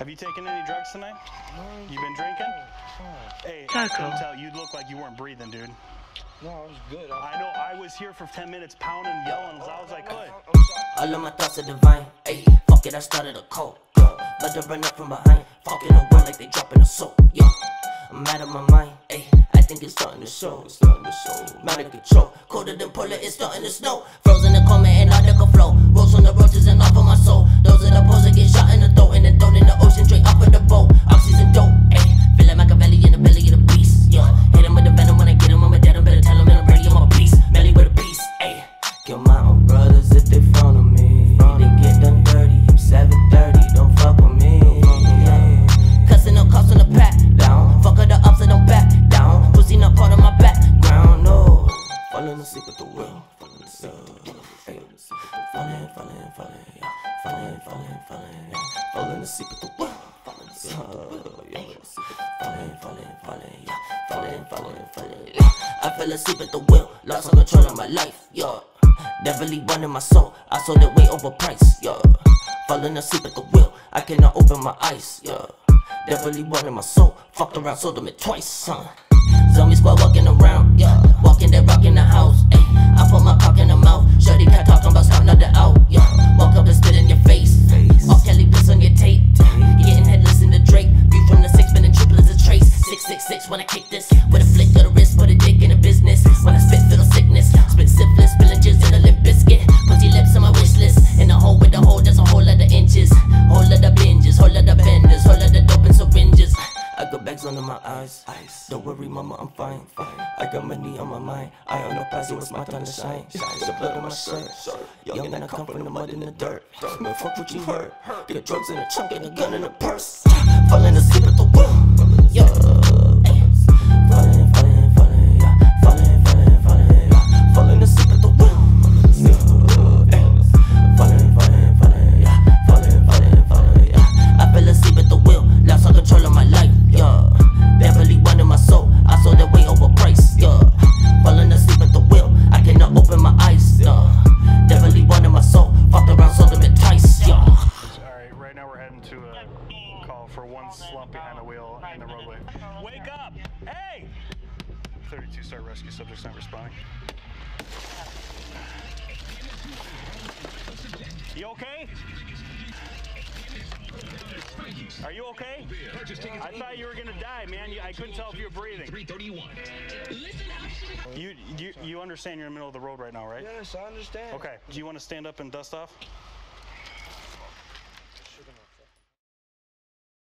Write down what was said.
Have you taken any drugs tonight? You been drinking? Hey, I couldn't tell. You look like you weren't breathing, dude. No, I was good. I know. I was here for 10 minutes pounding, yelling as loud as I could. All of my thoughts are divine. Ayy, fuck it, I started a cult. Let them run up from behind. Fucking the world like they dropping a soap. Yeah, I'm out of my mind. Ayy, I think it's starting to show. Out of control. Colder than polar, it's starting to snow. Frozen in coma and article flow. Rose on the roaches and off of my soul. Those are the pose that get shot in the throat and then thrown in the ocean straight off of the boat. Oxygen dope. Ayy, feel like Machiavelli in the belly of the beast. Yeah, hit him with the venom when I get him. I'm a dead, I better tell him in a ready, I'm a beast. Melly with a beast. Ayy, kill my own brothers if they front of me. They get done dirty. I'm 730, don't fuck with me. Cussing up, cops on the pat down. Fuck her the ups and don't back down. Pussy not part of my background, no. Falling asleep at the wheel. Falling, falling asleep at the wheel. Falling. I fell asleep at the wheel. Lost all control of my life, yeah. Devilly one in my soul. I sold it way overpriced, yeah. Falling asleep at the wheel. I cannot open my eyes, yeah. Devilly one in my soul. Fucked around, sold them it twice, huh. Zombie squad walking around, yeah. Walking that rock in the house, ayy. I put my cock in the mouth. Shorty cat talking about stop nothing out, yeah. Walk up and spit in your face. All Kelly bliss on your tape. You getting headless in the Drake. View from the 6, spinning triple as a trace. 666 when I kick this. With a flick of the wrist, put a dick in the business. When I spit, feel sickness. Spit syphilis, spilling jizz in a limp biscuit. Pussy lips on my wish list. In a hole with a hole, that's a whole lot of inches. Whole lot of binges, whole lot of benders, whole lot of dope and syringes. I got bags under my eyes. Don't worry, mama, I'm fine. I got money on my mind. I own no past, it was my time to shine. The blood on my shirt. Young and I come from the mud and the dirt. Man, fuck what you heard. Get drugs in a trunk and a gun in a purse. Falling asleep at the wheel. Yeah. Falling asleep at the wheel. I fell asleep at the wheel. Lost all control of my life, yeah. Beverly one in my soul. I sold that way overpriced, yeah. Falling asleep at the wheel. I cannot open my eyes, yeah. Beverly one in my soul. Fucked around, sold them it twice, yeah. Alright, right now we're heading to a call for one slump behind the wheel in the roadway. Wake up! Hey! 32 start rescue, subject's not responding. You okay? Are you okay? I thought you were gonna die, man. I couldn't tell if you were breathing. You understand you're in the middle of the road right now, right? Yes, I understand. Okay. Do you want to stand up and dust off?